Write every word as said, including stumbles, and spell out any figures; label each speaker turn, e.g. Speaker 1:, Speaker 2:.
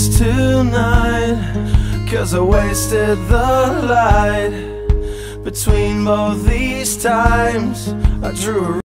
Speaker 1: lose tonight, 'cause I wasted the light. Between both these times I drew a